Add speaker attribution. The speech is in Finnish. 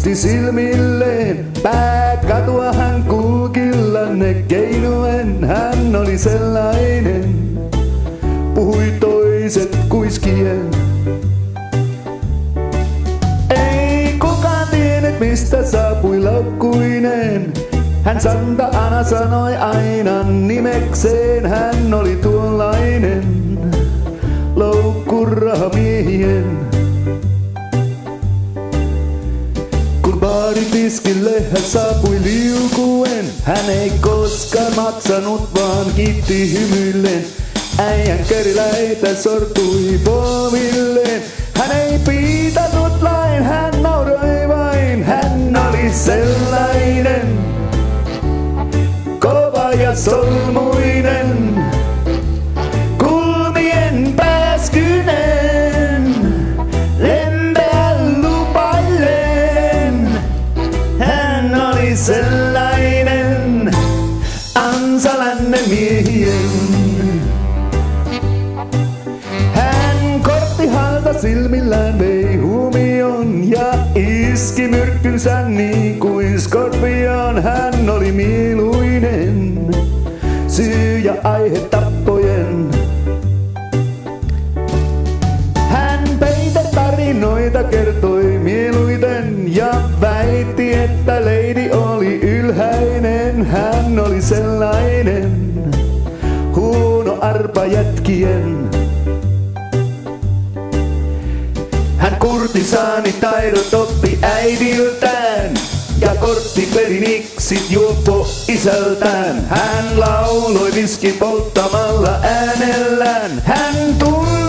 Speaker 1: nosti silmilleen. Pääkatua hän kulkillanne keinuen, hän oli sellainen. Puhui toiset kuiskien. Ei kukaan tiennyt mistä saapui laukkuineen. Hän Santa Ana sanoi aina nimekseen, hän oli tuollainen loukkurahamien. Kun baaritiskille hän saapui liukuen, hän ei koskaan maksanut vaan kiitti hymyillen. Äijän keriläitä sortui pomilleen. Hän ei piitannut lain, hän nauroi vain, hän oli sellainen kova ja solmuinen, kulmien pääskynen, lempeä lupaillen. Hän oli sellainen ansalanne miehien. Hän kortti halta silmillään vei huomion ja iski myrkkynsä niin kuin skorpion. Hän oli mieluinen, syy ja aihe tappojen. Hän peitetarinoita kertoi mieluiten ja väitti, että lady oli ylhäinen. Hän oli sellainen huono arpa jätkien. Hän kurtisaanitaidot oppi äidiltään ja korttipelin iksit juoppo isältään. Hän lauloi viski polttamalla äänellään. Hän